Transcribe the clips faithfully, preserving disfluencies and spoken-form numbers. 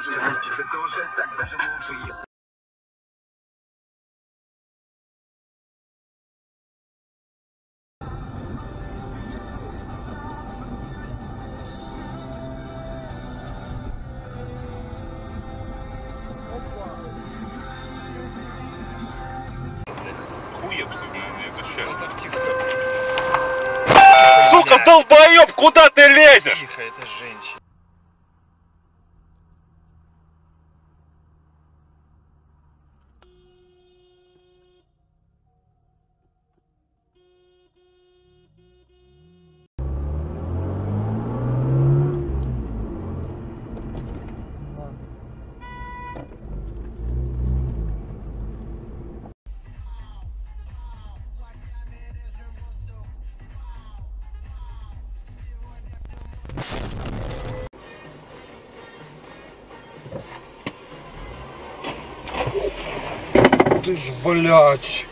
хуже, ты тоже так даже лучше. Сука, долбоеб, куда ты лезешь? Тихо, это женщина. Ты ж, блядь.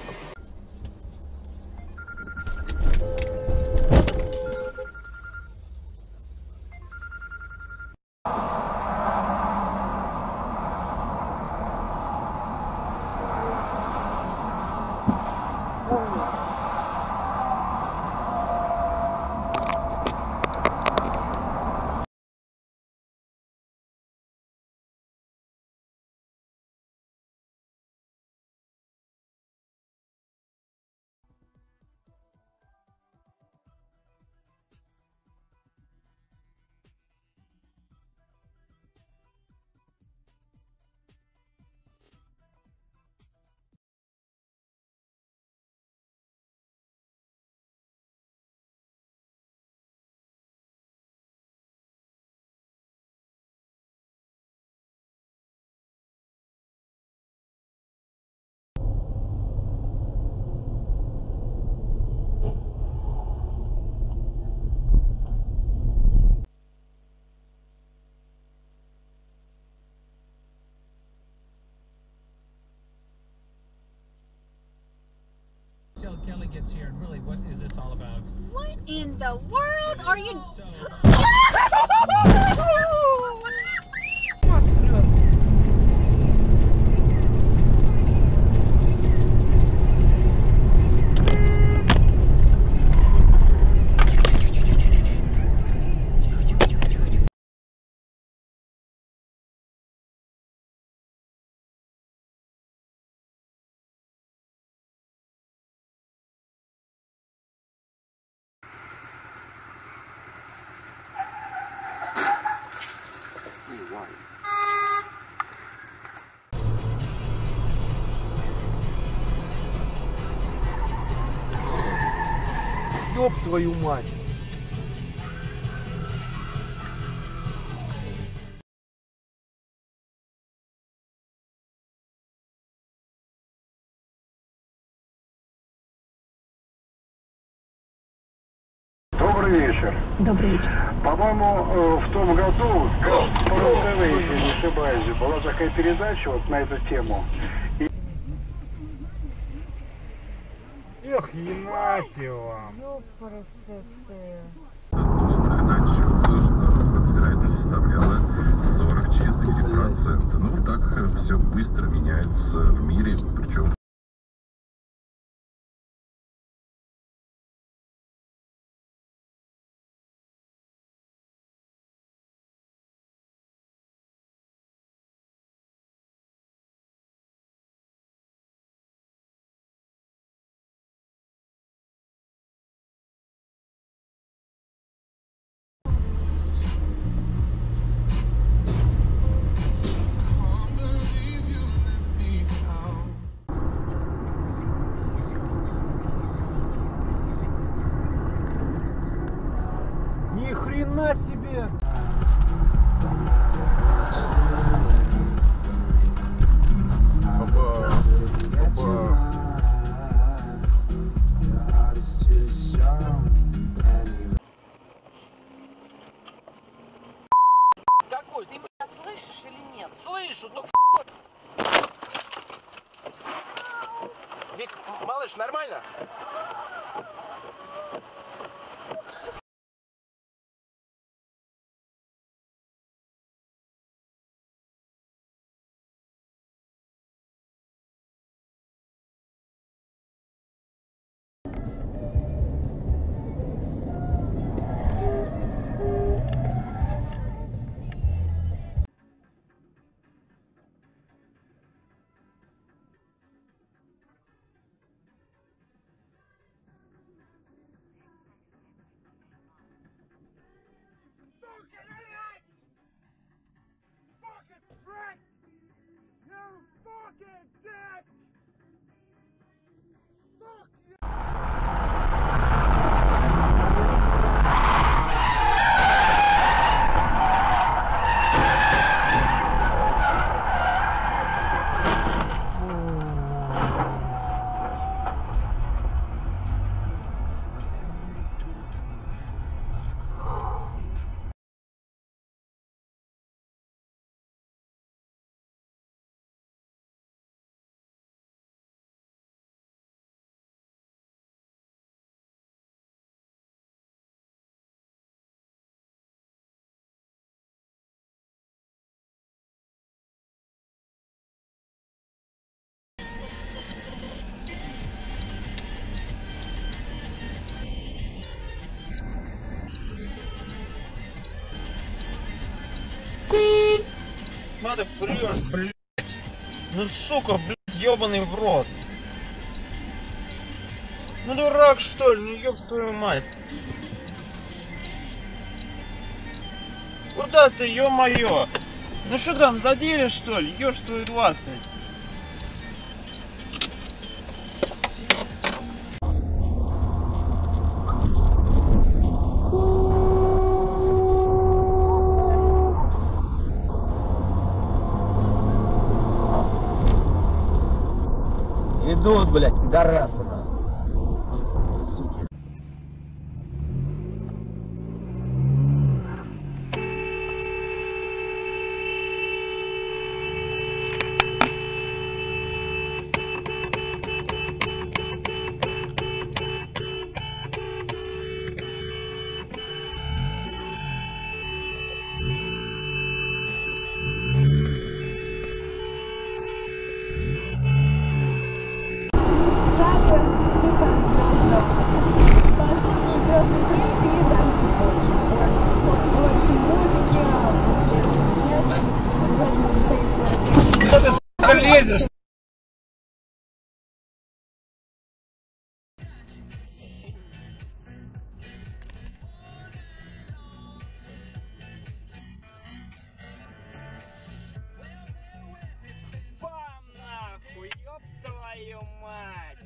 Kelly gets here, and really, what is this all about? What in the world are you? Ёб твою мать. Добрый вечер. Добрый вечер. По-моему, в том году, по РУ-ТВ, если не ошибаюсь, была такая передача вот на эту тему. И... Эх, ебать его. Вероятность составляла сорок четыре процента. Ну, так все быстро меняется в мире, причем Ни хрена себе. Опа, опа. Какой? Ты меня слышишь или нет? Слышу, ну Вик, малыш, нормально? Надо врешь, блять. Ну сука, блять, ебаный в рот. Ну дурак что ли, ну ёб твою мать. Куда ты, ё-моё? Ну что там, задели что ли? Ешь твою двадцать. Идут, блядь, пидорасы, нахуй. Суки. Куда ты, сука, лезешь? Бам нахуй, ёб твою мать!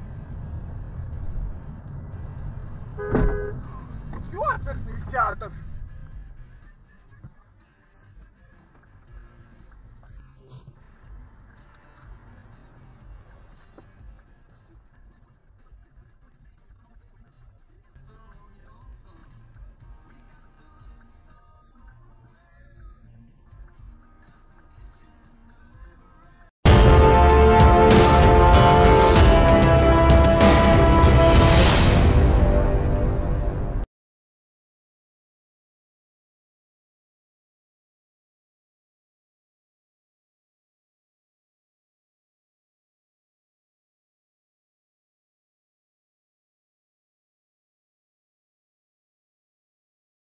Ёперный театр!